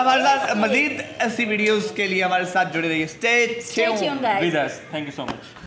हमारे साथ मजीद ऐसी वीडियोस के लिए हमारे साथ जुड़े रहिए। Stay tuned with us. Thank you so much.